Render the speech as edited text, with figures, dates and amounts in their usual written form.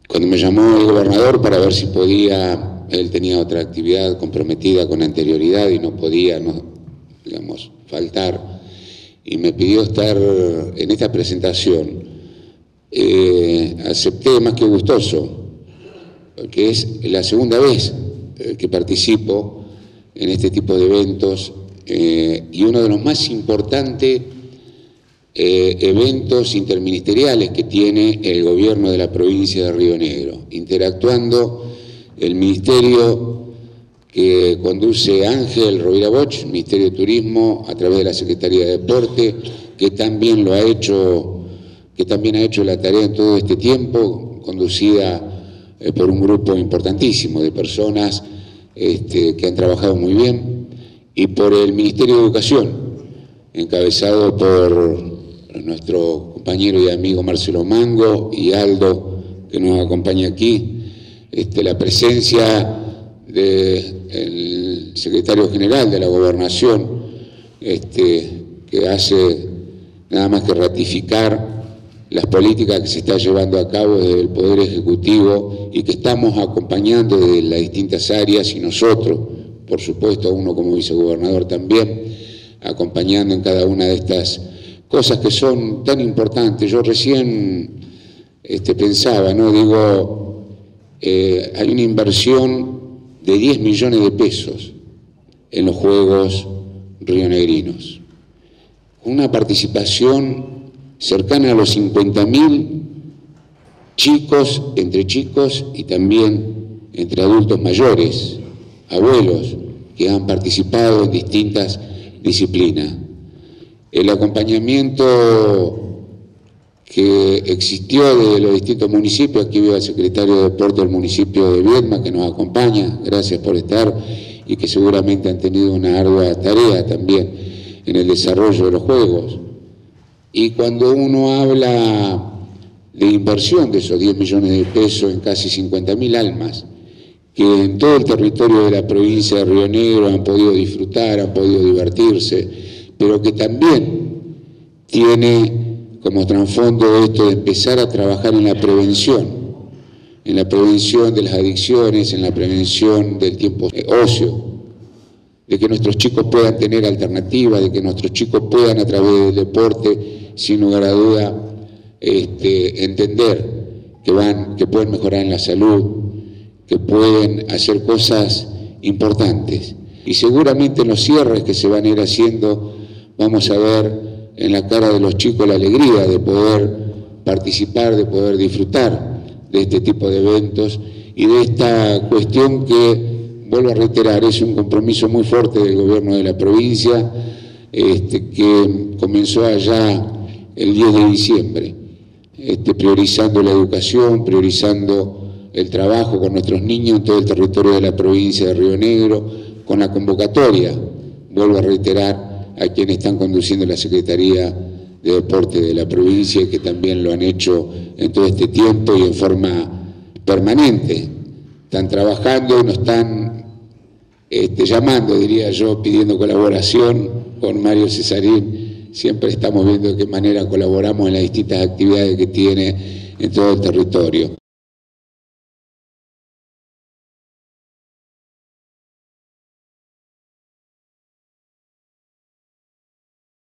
Cuando me llamó el gobernador para ver si podía, él tenía otra actividad comprometida con anterioridad y no podía, digamos, faltar, y me pidió estar en esta presentación, acepté más que gustoso, porque es la segunda vez que participo en este tipo de eventos, y uno de los más importantes eventos interministeriales que tiene el gobierno de la provincia de Río Negro, interactuando el ministerio que conduce Ángel Rovira Boch, Ministerio de Turismo, a través de la Secretaría de Deporte, que también ha hecho la tarea en todo este tiempo, conducida por un grupo importantísimo de personas que han trabajado muy bien, y por el Ministerio de Educación, encabezado por nuestro compañero y amigo Marcelo Mango y Aldo, que nos acompaña aquí, la presencia del secretario general de la Gobernación, que hace nada más que ratificar las políticas que se está llevando a cabo desde el Poder Ejecutivo y que estamos acompañando desde las distintas áreas, y nosotros, por supuesto, uno como vicegobernador también, acompañando en cada una de estas cosas que son tan importantes. Yo recién pensaba, ¿no? Digo, hay una inversión de 10 millones de pesos en los Juegos rionegrinos, una participación cercana a los 50.000 chicos, entre chicos y también entre adultos mayores, abuelos, que han participado en distintas disciplinas. El acompañamiento que existió de los distintos municipios, aquí veo al secretario de Deporte del municipio de Viedma, que nos acompaña, gracias por estar, y que seguramente han tenido una ardua tarea también en el desarrollo de los Juegos. Y cuando uno habla de inversión de esos 10 millones de pesos en casi 50.000 almas, que en todo el territorio de la provincia de Río Negro han podido disfrutar, han podido divertirse, pero que también tiene como trasfondo esto de empezar a trabajar en la prevención de las adicciones, en la prevención del tiempo ocio, de que nuestros chicos puedan tener alternativas, de que nuestros chicos puedan a través del deporte, sin lugar a duda, entender que pueden mejorar en la salud, que pueden hacer cosas importantes. Y seguramente en los cierres que se van a ir haciendo vamos a ver en la cara de los chicos la alegría de poder participar, de poder disfrutar de este tipo de eventos y de esta cuestión que, vuelvo a reiterar, es un compromiso muy fuerte del gobierno de la provincia, que comenzó allá el 10 de diciembre, priorizando la educación, priorizando el trabajo con nuestros niños en todo el territorio de la provincia de Río Negro, con la convocatoria, vuelvo a reiterar, a quienes están conduciendo la Secretaría de Deporte de la provincia, que también lo han hecho en todo este tiempo y en forma permanente. Están trabajando y nos están llamando, diría yo, pidiendo colaboración con Mario Cesarín. Siempre estamos viendo de qué manera colaboramos en las distintas actividades que tiene en todo el territorio.